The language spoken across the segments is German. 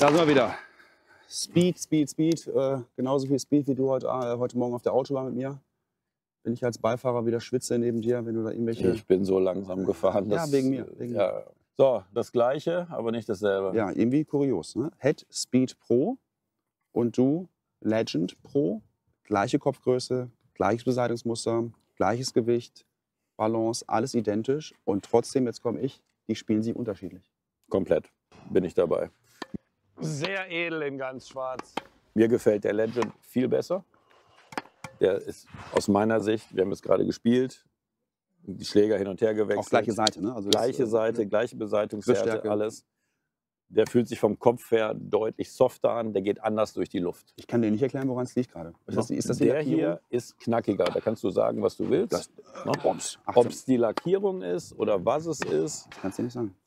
Da sind wir wieder. Speed, Speed, Speed. Genauso viel Speed wie du heute Morgen auf der Autobahn mit mir. Wenn ich als Beifahrer wieder schwitze neben dir, wenn du da irgendwelche... Ich bin so langsam gefahren. Ja, wegen mir. Wegen mir. So, das Gleiche, aber nicht dasselbe. Ja, irgendwie kurios. Ne? Head Speed Pro und du Legend Pro. Gleiche Kopfgröße, gleiches Beseitigungsmuster, gleiches Gewicht, Balance, alles identisch. Und trotzdem, jetzt komme ich, die spielen sich unterschiedlich. Komplett bin ich dabei. Sehr edel in ganz schwarz. Mir gefällt der Legend viel besser. Der ist aus meiner Sicht, wir haben es gerade gespielt, die Schläger hin und her gewechselt. Auch gleiche Seite, ne? Also gleiche Seite, gleiche Beseitigungshärte, Griffstärke. alles. Der fühlt sich vom Kopf her deutlich softer an, der geht anders durch die Luft. Ich kann dir nicht erklären, woran es liegt gerade. Ist das die Der Lackierung? hier ist knackiger, da kannst du sagen, was du willst. Bombs. Ob es die Lackierung ist oder was es ist. Das kannst du nicht sagen.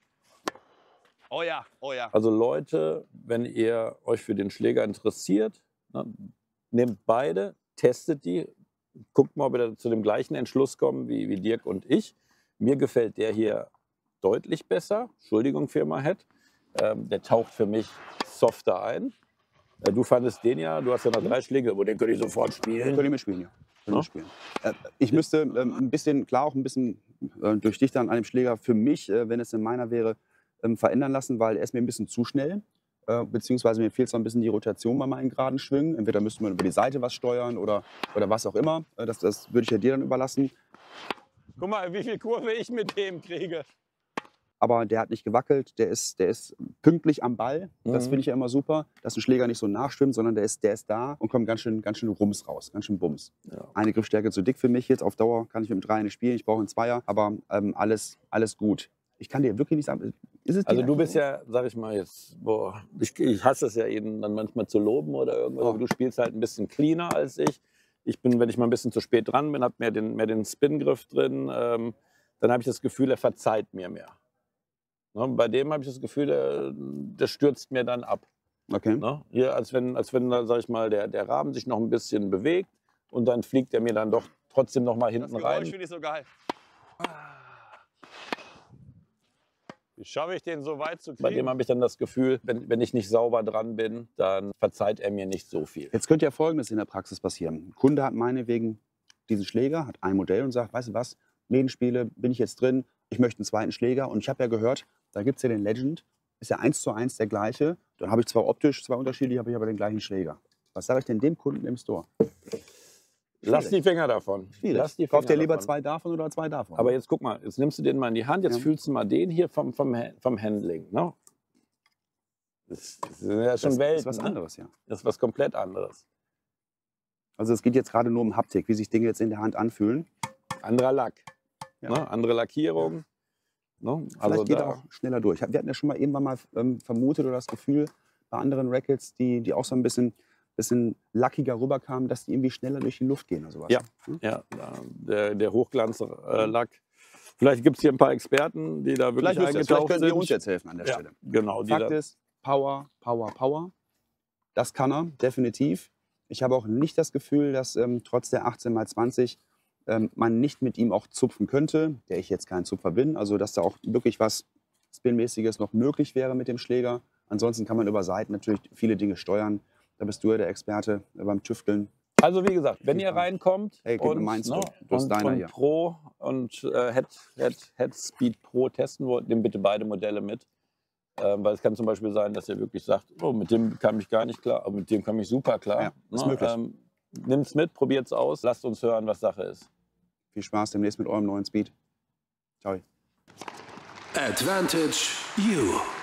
Oh ja, oh ja. Also Leute, wenn ihr euch für den Schläger interessiert, nehmt beide, testet die, guckt mal, ob ihr zu dem gleichen Entschluss kommen wie Dirk und ich. Mir gefällt der hier deutlich besser. Entschuldigung, Firma Head. Der taucht für mich softer ein. Du fandest den ja, du hast ja noch 3 Schläge, aber den könnte ich sofort spielen. Könnt ihr mitspielen, ja. Ich müsste ein bisschen, klar auch ein bisschen durch dich dann an dem Schläger für mich, wenn es in meiner wäre, verändern lassen, weil er ist mir ein bisschen zu schnell. Beziehungsweise mir fehlt so ein bisschen die Rotation bei meinen geraden Schwüngen. Entweder müsste man über die Seite was steuern oder was auch immer. Das würde ich ja dir dann überlassen. Guck mal, wie viel Kurve ich mit dem kriege. Aber der hat nicht gewackelt, der ist pünktlich am Ball. Das finde ich ja immer super, dass ein Schläger nicht so nachschwimmt, sondern der ist da und kommt ganz schön Rums raus, ganz schön Bums. Ja. Eine Griffstärke zu dick für mich jetzt, auf Dauer kann ich mit dem 3 nicht spielen, ich brauche einen Zweier, aber alles gut. Ich kann dir wirklich nicht sagen, ist es Also du bist ja, sag ich mal jetzt, ich hasse es ja eben dann manchmal zu loben oder irgendwas, aber du spielst halt ein bisschen cleaner als ich. Ich bin, wenn ich mal ein bisschen zu spät dran bin, habe mehr den Spin-Griff drin, dann habe ich das Gefühl, er verzeiht mir mehr. Ne, bei dem habe ich das Gefühl, der stürzt mir dann ab. Okay. Ne? Hier, als wenn sag ich mal, der Rahmen sich noch ein bisschen bewegt und dann fliegt er mir dann doch trotzdem noch mal hinten Das rein. Geräusch finde ich so geil. Wie schaffe ich den so weit zu kriegen? Bei dem habe ich dann das Gefühl, wenn ich nicht sauber dran bin, dann verzeiht er mir nicht so viel. Jetzt könnte ja Folgendes in der Praxis passieren. Ein Kunde hat meinetwegen diesen Schläger, hat ein Modell und sagt, weißt du was, Medenspiele, bin ich jetzt drin, ich möchte einen zweiten Schläger. Und ich habe ja gehört, da gibt es ja den Legend, ist ja 1:1 der gleiche. Dann habe ich zwar optisch 2 unterschiedliche, habe ich aber den gleichen Schläger. Was sage ich denn dem Kunden im Store? Lass die Finger davon. Lass die Finger Kauft ihr lieber davon. 2 davon oder 2 davon? Aber jetzt guck mal, jetzt nimmst du den mal in die Hand, jetzt fühlst du mal den hier vom Handling. Ne? Das ist ja schon Welt. Das ist was anderes, ja. Das ist was komplett anderes. Also es geht jetzt gerade nur um Haptik, wie sich Dinge jetzt in der Hand anfühlen. Anderer Lack, Ja. ne? Andere Lackierung. Ne? Vielleicht Also geht er auch schneller durch. Wir hatten ja schon mal irgendwann mal vermutet oder das Gefühl bei anderen Rackets, die auch so ein bisschen lackiger rüberkamen, dass die irgendwie schneller durch die Luft gehen oder sowas. Ja, ja, der Hochglanzlack. Vielleicht gibt es hier ein paar Experten, die da wirklich Vielleicht eingetaucht können sind. die uns jetzt helfen an der Ja, Stelle. genau. Fakt ist, Power. Das kann er, definitiv. Ich habe auch nicht das Gefühl, dass trotz der 18x20 man nicht mit ihm auch zupfen könnte, der ich jetzt kein Zupfer bin. Also dass da auch wirklich was Spinmäßiges noch möglich wäre mit dem Schläger. Ansonsten kann man über Seiten natürlich viele Dinge steuern. Da bist du ja der Experte beim Tüfteln. Also wie gesagt, wenn ihr reinkommt Hey, gib mir und, meins, ne, du hast deiner hier. Pro und Head Speed Pro testen wollt, nehmt bitte beide Modelle mit. Weil es kann zum Beispiel sein, dass ihr wirklich sagt, oh, mit dem kam ich gar nicht klar, aber mit dem kam ich super klar. Ja, ist möglich. Nehmt es mit, probiert es aus, lasst uns hören, was Sache ist. Viel Spaß demnächst mit eurem neuen Speed. Ciao. Advantage U.